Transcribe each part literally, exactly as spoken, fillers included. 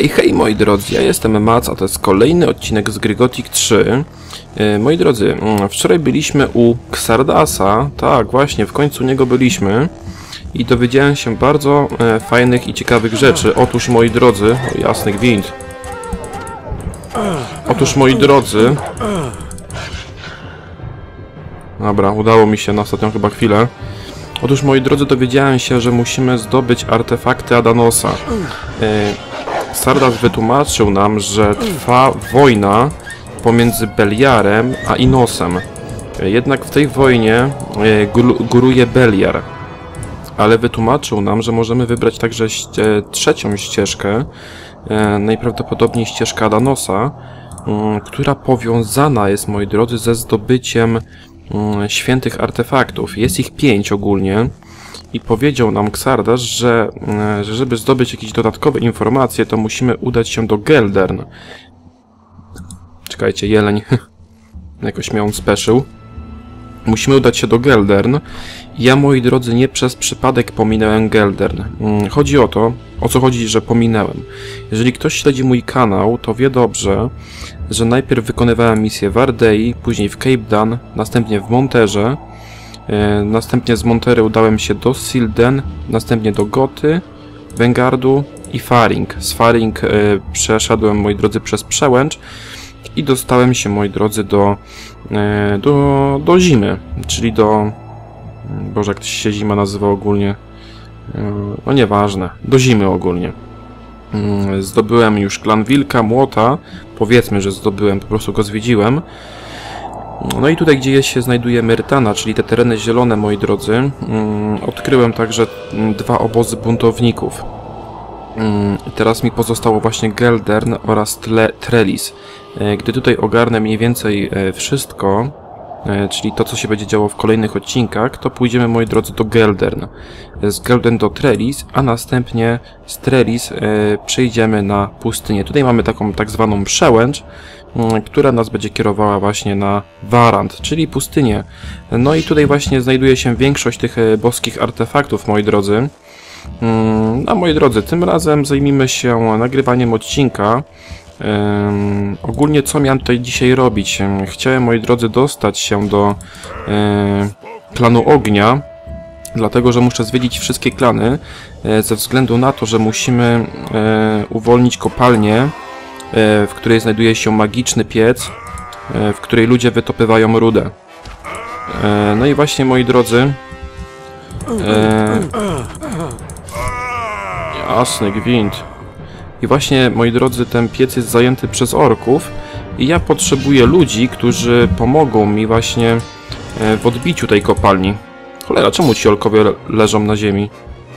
Hej, hej moi drodzy, ja jestem Mac, a to jest kolejny odcinek z gry Gothic trzy. Yy, moi drodzy, wczoraj byliśmy u Xardasa, tak właśnie, w końcu u niego byliśmy i dowiedziałem się bardzo e, fajnych i ciekawych rzeczy. Otóż moi drodzy, o jasny gwint. Otóż moi drodzy... Dobra, udało mi się na ostatnią chyba chwilę. Otóż moi drodzy, dowiedziałem się, że musimy zdobyć artefakty Adanosa. Yy, Xardas wytłumaczył nam, że trwa wojna pomiędzy Beliarem a Inosem. Jednak w tej wojnie góruje Beliar. Ale wytłumaczył nam, że możemy wybrać także ście trzecią ścieżkę, najprawdopodobniej ścieżkę Adanosa, która powiązana jest, moi drodzy, ze zdobyciem świętych artefaktów. Jest ich pięć ogólnie. I powiedział nam Xardas, że, że żeby zdobyć jakieś dodatkowe informacje, to musimy udać się do Geldern. Czekajcie, jeleń. Jakoś miał on speszył. Musimy udać się do Geldern. Ja, moi drodzy, nie przez przypadek pominąłem Geldern. Chodzi o to, o co chodzi, że pominęłem. Jeżeli ktoś śledzi mój kanał, to wie dobrze, że najpierw wykonywałem misję w Ardei, później w Cape Dan, następnie w Monterze. Następnie z Montery udałem się do Silden, następnie do Goty, Wengardu i Faring. Z Faring e, przeszedłem, moi drodzy, przez Przełęcz i dostałem się, moi drodzy, do, e, do, do zimy, czyli do... Boże, jak się zima nazywa ogólnie? E, no nieważne, do zimy ogólnie. E, zdobyłem już klan Wilka, Młota, powiedzmy, że zdobyłem, po prostu go zwiedziłem. No i tutaj, gdzie się znajduje Myrtana, czyli te tereny zielone, moi drodzy, odkryłem także dwa obozy buntowników. I teraz mi pozostało właśnie Geldern oraz Tle Trellis. Gdy tutaj ogarnę mniej więcej wszystko, czyli to, co się będzie działo w kolejnych odcinkach, to pójdziemy, moi drodzy, do Geldern. Z Geldern do Trellis, a następnie z Trellis przejdziemy na pustynię. Tutaj mamy taką tak zwaną przełęcz, która nas będzie kierowała właśnie na Warant, czyli pustynię. No i tutaj właśnie znajduje się większość tych boskich artefaktów, moi drodzy. No, moi drodzy, tym razem zajmijmy się nagrywaniem odcinka. Um, ogólnie co miałem tutaj dzisiaj robić? Chciałem, moi drodzy, dostać się do um, klanu ognia, dlatego że muszę zwiedzić wszystkie klany, um, ze względu na to, że musimy um, uwolnić kopalnię, w której znajduje się magiczny piec, w której ludzie wytopywają rudę. No i właśnie, moi drodzy, e... jasny gwint. I właśnie, moi drodzy, ten piec jest zajęty przez orków i ja potrzebuję ludzi, którzy pomogą mi właśnie w odbiciu tej kopalni. Cholera, czemu ci orkowie le leżą na ziemi?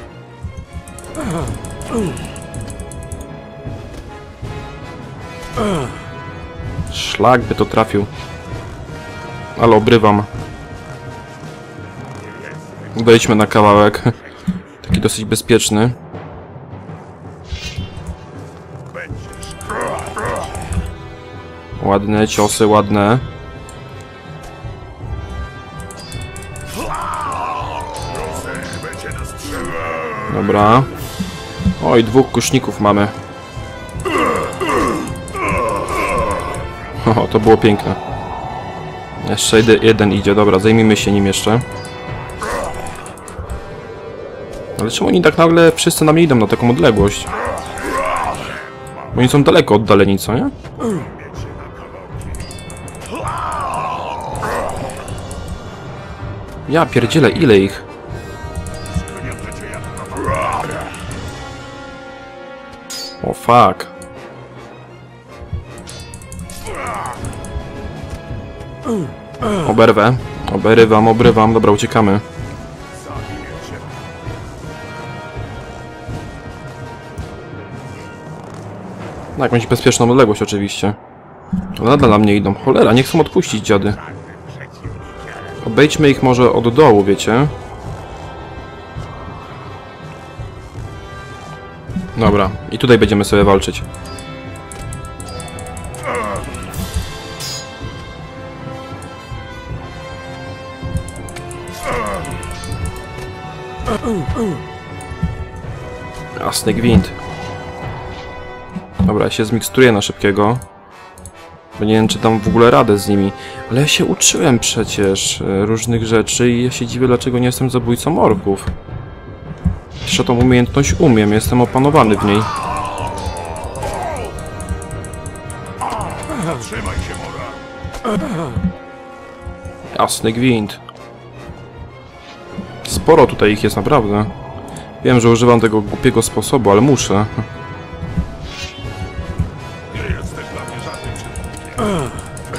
Szlak by to trafił. Ale obrywam. Wejdźmy na kawałek. Taki dosyć bezpieczny. Ładne ciosy, ładne. Dobra. Oj, dwóch kuszników mamy. O, to było piękne. Jeszcze jeden idzie, dobra, zajmijmy się nim jeszcze. Ale czemu oni tak nagle wszyscy na mnie idą na taką odległość? Bo oni są daleko oddaleni, co nie? Ja pierdzielę, ile ich? O fuck. Oberwę. Oberywam, obrywam. Dobra, uciekamy. Na jakąś bezpieczną odległość oczywiście. Ale nadal na mnie idą. Cholera, nie chcą odpuścić, dziady. Obejdźmy ich może od dołu, wiecie? Dobra, i tutaj będziemy sobie walczyć. Jasny gwint. Dobra, ja się zmikstuję na szybkiego. Bo nie wiem, czy tam w ogóle radę z nimi. Ale ja się uczyłem przecież różnych rzeczy i ja się dziwię, dlaczego nie jestem zabójcą orków. Jeszcze tą umiejętność umiem, jestem opanowany w niej. Zatrzymaj się, Mora. Jasny gwint. Sporo tutaj ich jest naprawdę. Wiem, że używam tego głupiego sposobu, ale muszę. Nie jesteś dla mnie żadnym przeciwnikiem.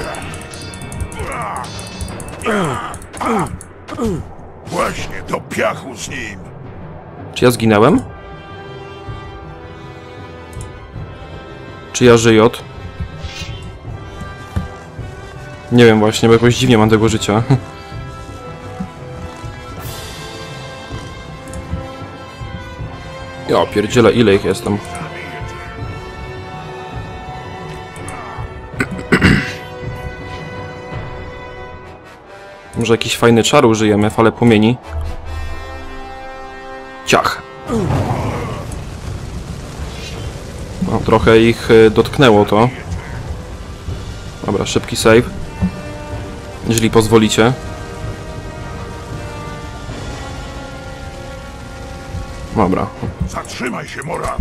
Właśnie, do piachu z nim. Czy ja zginęłem? Czy ja żyję? Nie wiem właśnie, bo jakoś dziwnie mam tego życia. Ja pierdzielę, ile ich jestem. Może jakiś fajny czar użyjemy, falę płomieni. Ciach. No, trochę ich y, dotknęło to. Dobra, szybki save. Jeżeli pozwolicie. Dobra. Zatrzymaj się, Mora.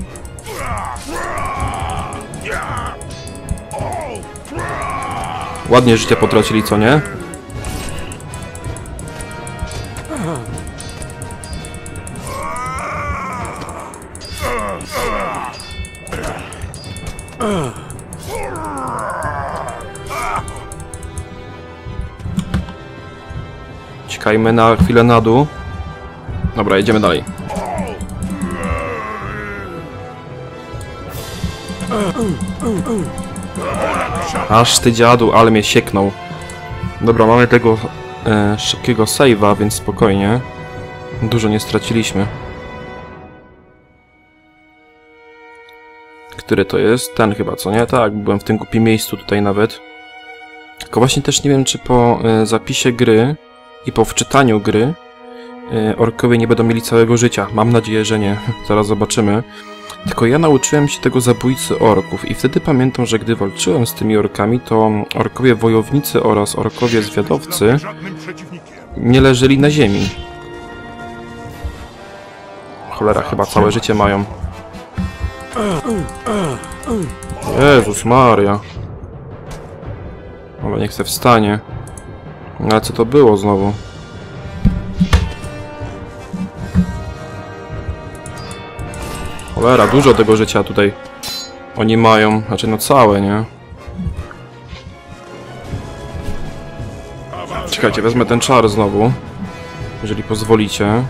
Ładnie życie potracili, co nie? Czekajmy na chwilę na dół. Dobra, jedziemy dalej. Aż ty dziadu, ale mnie sieknął. Dobra, mamy tego e, szybkiego save'a, więc spokojnie. Dużo nie straciliśmy. Który to jest? Ten chyba, co nie? Tak, byłem w tym głupim miejscu tutaj nawet. Tylko właśnie też nie wiem, czy po e, zapisie gry i po wczytaniu gry e, orkowie nie będą mieli całego życia. Mam nadzieję, że nie. Zaraz zobaczymy. Tylko ja nauczyłem się tego zabójcy orków i wtedy pamiętam, że gdy walczyłem z tymi orkami, to orkowie wojownicy oraz orkowie zwiadowcy nie leżeli na ziemi. Cholera, chyba całe życie mają. Jezus Maria. Ale niech se wstanie. Ale co to było znowu? Cholera, dużo tego życia tutaj oni mają. Znaczy, no całe, nie? Czekajcie, wezmę ten czar znowu. Jeżeli pozwolicie.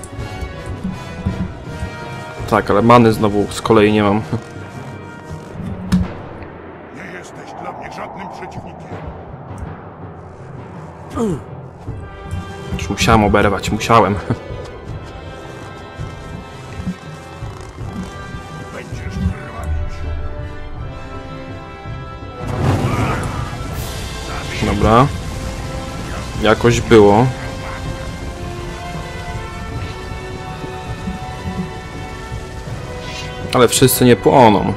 Tak, ale many znowu z kolei nie mam. Nie jesteś dla mnie żadnym przeciwnikiem. Już musiałem oberwać, musiałem. Będziesz krwawić. Dobra. Jakoś było. Ale wszyscy nie płoną.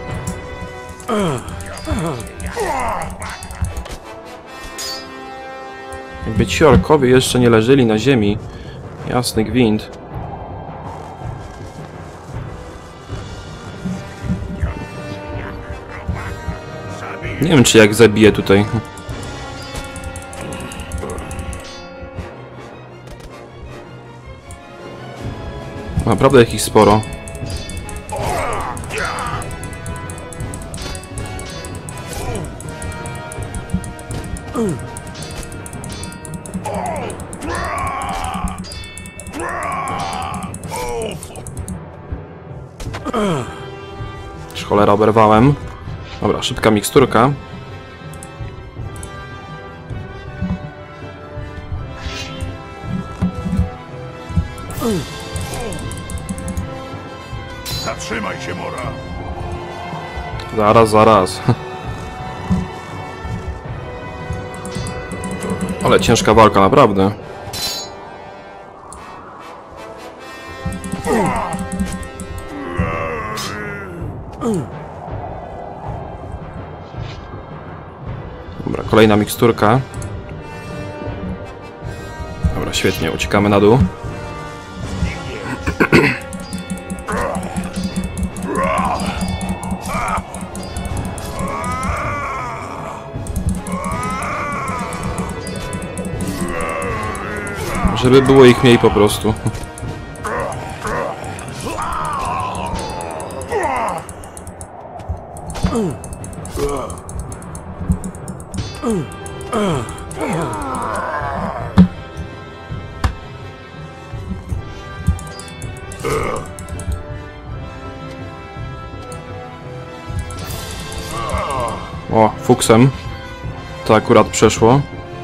Jakby ci orkowie jeszcze nie leżeli na ziemi. Jasny gwint. Nie wiem, czy jak zabiję tutaj. Naprawdę ich sporo. Cholera, oberwałem. Dobra, szybka miksturka. Zatrzymaj się, Mora. Zaraz, zaraz. Ale ciężka walka, naprawdę. Dobra, kolejna miksturka. Dobra, świetnie, uciekamy na dół. Żeby było ich mniej po prostu. O, fuksem. To akurat przeszło.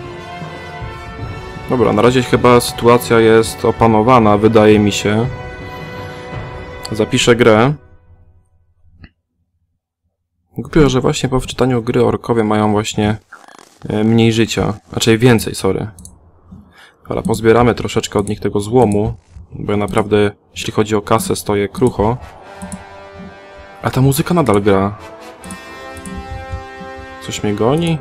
Dobra, na razie chyba sytuacja jest opanowana, wydaje mi się. Zapiszę grę. Głupio, że właśnie po wczytaniu gry orkowie mają właśnie mniej życia. Raczej więcej, sorry. Ale pozbieramy troszeczkę od nich tego złomu, bo ja naprawdę, jeśli chodzi o kasę, stoję krucho. A ta muzyka nadal gra. Coś mnie goni?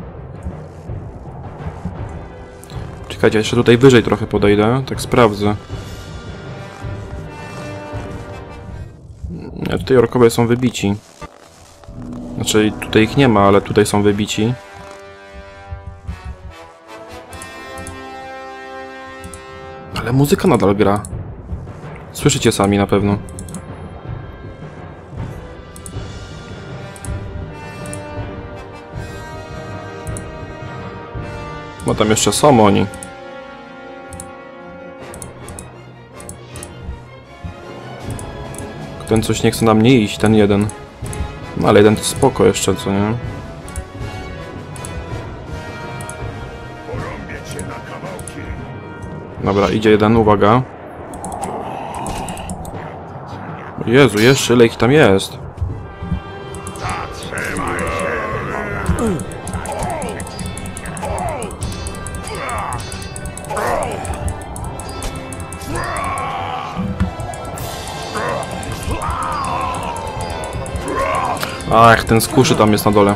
Czekajcie, jeszcze tutaj wyżej trochę podejdę, tak sprawdzę. Nie, tutaj orkowie są wybici. Znaczy, tutaj ich nie ma, ale tutaj są wybici. Ale muzyka nadal gra. Słyszycie sami na pewno. No tam jeszcze są oni. Ten coś nie chce na mnie iść, ten jeden. No ale jeden to spoko jeszcze, co nie? Dobra, idzie jeden, uwaga. Jezu, jeszcze ile ich tam jest? Ach, ten skuszy tam jest na dole.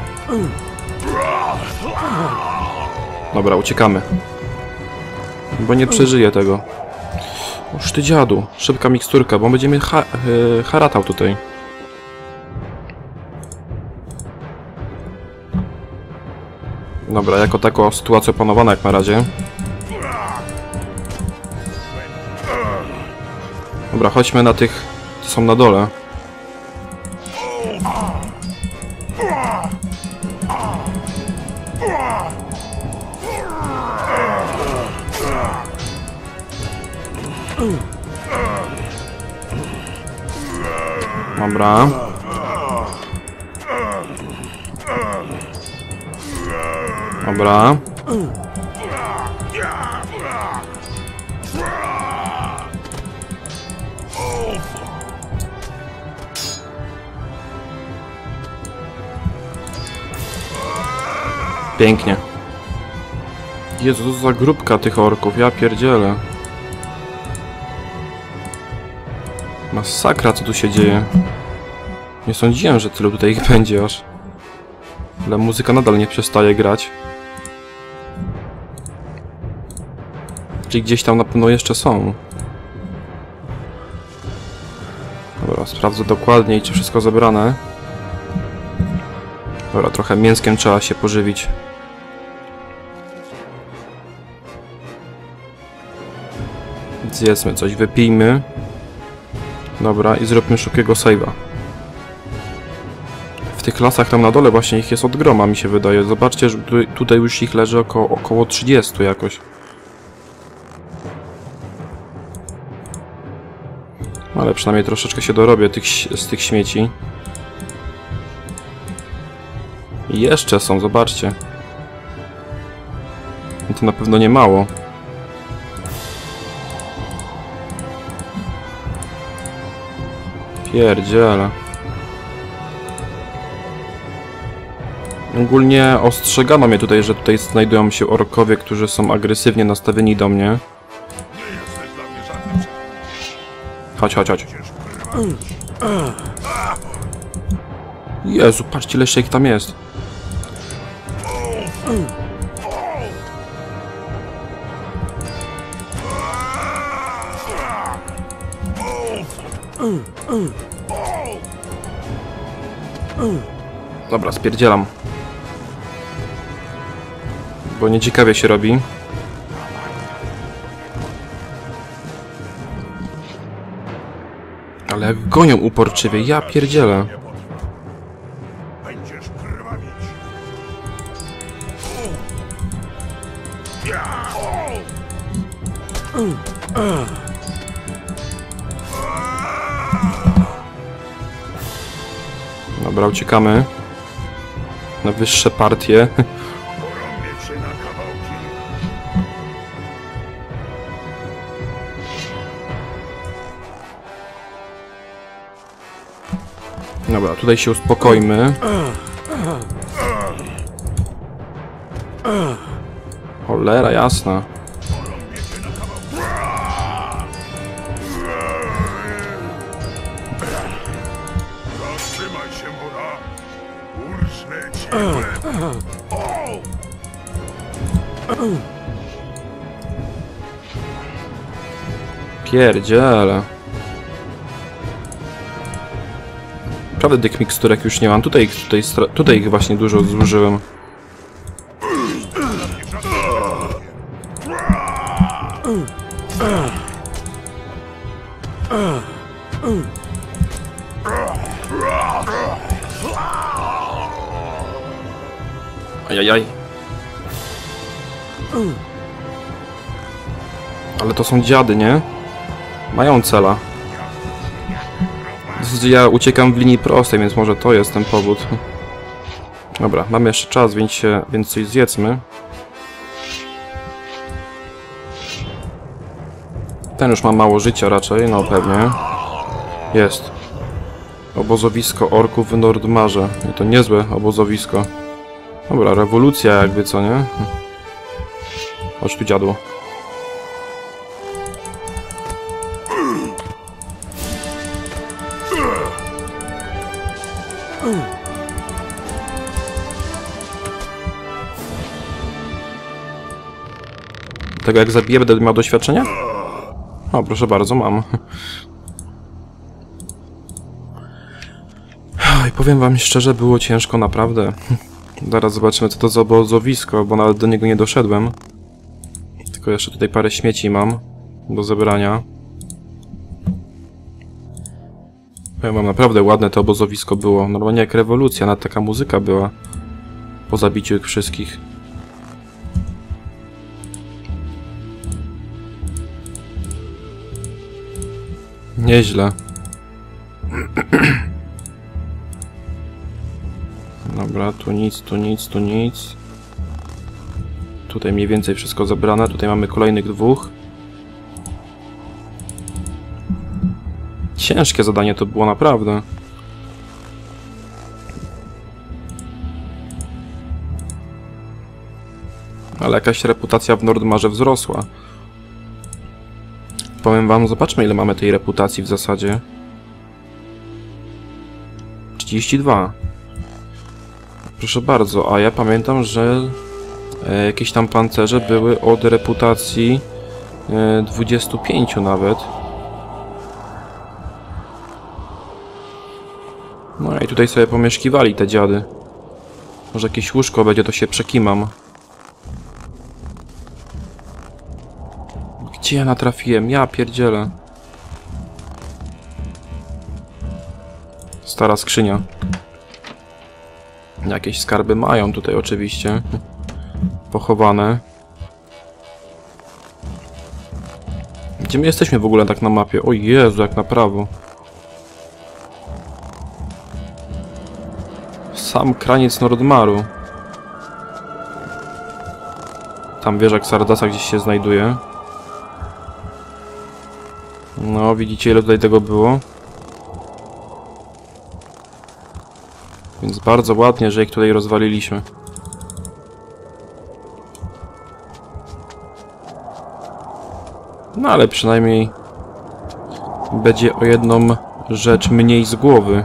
Dobra, uciekamy. Bo nie przeżyję tego. Oż ty dziadu, szybka miksturka, bo on będzie mnie ha yy, haratał tutaj. Dobra, jako taka sytuacja opanowana jak na razie. Dobra, chodźmy na tych, co są na dole. Dobra. Dobra. Pięknie. Jezu, co za grupka tych orków, ja pierdzielę. Masakra, co tu się dzieje. Nie sądziłem, że tylu tutaj ich będzie aż. Ale muzyka nadal nie przestaje grać. Czyli gdzieś tam na pewno jeszcze są. Dobra, sprawdzę dokładniej, czy wszystko zebrane. Dobra, trochę mięskiem trzeba się pożywić. Zjedzmy coś, wypijmy. Dobra, i zróbmy szybkiego save'a. W tych lasach tam na dole właśnie ich jest od groma, mi się wydaje. Zobaczcie, że tutaj już ich leży około, około trzydziestu jakoś. Ale przynajmniej troszeczkę się dorobię tych, z tych śmieci. I jeszcze są, zobaczcie. I to na pewno nie mało. Pierdziele. Ogólnie ostrzegano mnie tutaj, że tutaj znajdują się orkowie, którzy są agresywnie nastawieni do mnie. Chodź, chodź, chodź. Jezu, patrzcie, ile jeszcze ich tam jest. Dobra, spierdzielam. Bo nieciekawie się robi. Ale jak gonią uporczywie, ja pierdzielę. Będziesz krwawić. Dobra, uciekamy. Na wyższe partie. Porąbię cię na kawałki. Dobra, tutaj się uspokojmy. Cholera jasna. Zatrzymaj się, Mora. Urżnę ci łeb. Pierdziele. Naprawdę tych miksturek już nie mam. Tutaj, tutaj, tutaj ich właśnie dużo zużyłem. Ajajaj. Ale to są dziady, nie? Mają cela. W zasadzie ja uciekam w linii prostej, więc może to jest ten powód. Dobra, mamy jeszcze czas, więc, się, więc coś zjedzmy. Ten już ma mało życia raczej, no pewnie. Jest. Obozowisko orków w Nordmarze. I to niezłe obozowisko. Dobra, rewolucja jakby, co nie? Chodź tu, dziadło. Tego jak zabiję, będę miał doświadczenie? O, proszę bardzo, mam. I powiem wam szczerze, było ciężko naprawdę. Zaraz zobaczymy, co to za obozowisko, bo nawet do niego nie doszedłem. Tylko jeszcze tutaj parę śmieci mam do zebrania. Powiem wam, naprawdę ładne to obozowisko było. Normalnie jak rewolucja, nawet taka muzyka była. Po zabiciu ich wszystkich. Nieźle. Dobra, tu nic, tu nic, tu nic. Tutaj mniej więcej wszystko zebrane. Tutaj mamy kolejnych dwóch. Ciężkie zadanie to było naprawdę. Ale jakaś reputacja w Nordmarze wzrosła. Powiem wam, zobaczmy ile mamy tej reputacji w zasadzie. trzydzieści dwa. Proszę bardzo, a ja pamiętam, że e, jakieś tam pancerze były od reputacji e, dwudziestu pięciu nawet. No i tutaj sobie pomieszkiwali te dziady. Może jakieś łóżko będzie, to się przekimam. Gdzie ja natrafiłem? Ja pierdzielę. Stara skrzynia. Jakieś skarby mają tutaj oczywiście. Pochowane. Gdzie my jesteśmy w ogóle tak na mapie? O Jezu, jak na prawo. Sam kraniec Nordmaru. Tam wieża Xardasa gdzieś się znajduje. No, widzicie ile tutaj tego było? Więc bardzo ładnie, że ich tutaj rozwaliliśmy. No ale przynajmniej będzie o jedną rzecz mniej z głowy.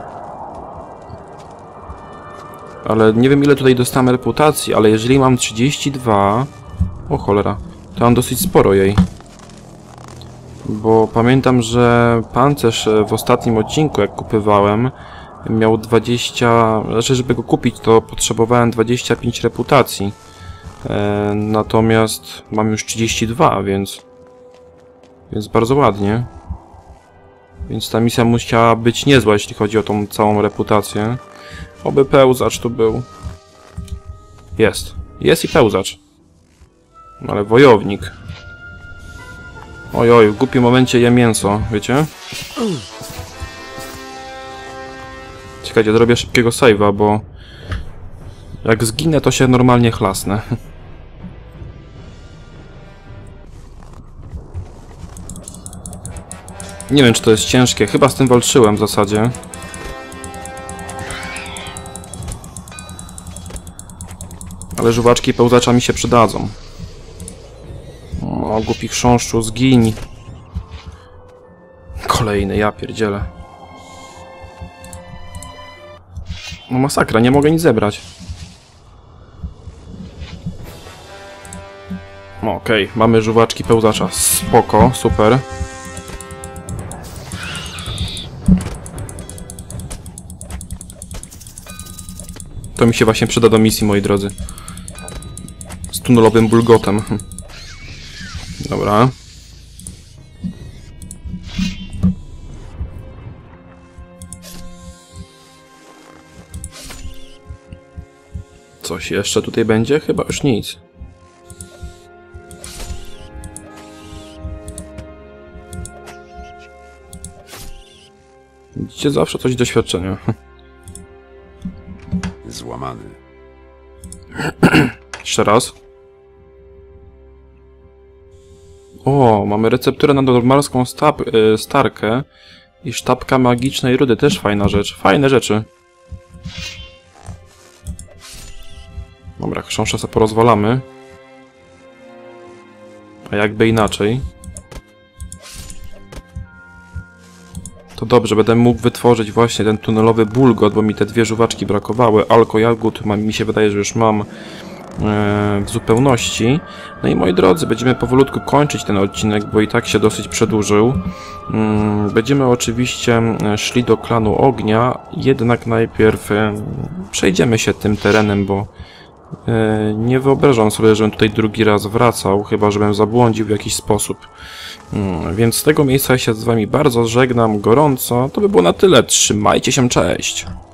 Ale nie wiem ile tutaj dostałem reputacji, ale jeżeli mam trzydzieści dwa... O cholera, to mam dosyć sporo jej. Bo pamiętam, że pancerz w ostatnim odcinku, jak kupywałem, miał dwadzieścia... Znaczy, żeby go kupić, to potrzebowałem dwadzieścia pięć reputacji. E, natomiast mam już trzydzieści dwa, więc... Więc bardzo ładnie. Więc ta misja musiała być niezła, jeśli chodzi o tą całą reputację. Oby pełzacz tu był. Jest. Jest i pełzacz. Ale wojownik. Oj, oj, w głupim momencie je mięso, wiecie? Czekajcie, zrobię szybkiego save'a, bo... Jak zginę, to się normalnie chlasnę. Nie wiem, czy to jest ciężkie. Chyba z tym walczyłem w zasadzie. Ale żuwaczki pełzacza mi się przydadzą. O, głupi chrząszczu, zgiń. Kolejny, ja pierdzielę. No masakra, nie mogę nic zebrać. No, okej, okay. Mamy żuwaczki pełzacza. Spoko, super. To mi się właśnie przyda do misji, moi drodzy. Z tunelowym bulgotem. Dobra. Coś jeszcze tutaj będzie? Chyba już nic. Widzicie, zawsze coś doświadczenia. Złamany. Jeszcze raz. O, mamy recepturę na normalską stab, y, starkę i sztabka magicznej rudy. Też fajna rzecz. Fajne rzeczy. Dobra, chrząszcza sobie porozwalamy. A jakby inaczej. To dobrze, będę mógł wytworzyć właśnie ten tunelowy bulgot, bo mi te dwie żuwaczki brakowały. Alko jagód, mi się wydaje, że już mam w zupełności. No i moi drodzy, będziemy powolutku kończyć ten odcinek, bo i tak się dosyć przedłużył. Będziemy oczywiście szli do klanu ognia, jednak najpierw przejdziemy się tym terenem, bo nie wyobrażam sobie, żebym tutaj drugi raz wracał, chyba żebym zabłądził w jakiś sposób. Więc z tego miejsca się z wami bardzo żegnam gorąco. To by było na tyle. Trzymajcie się, cześć!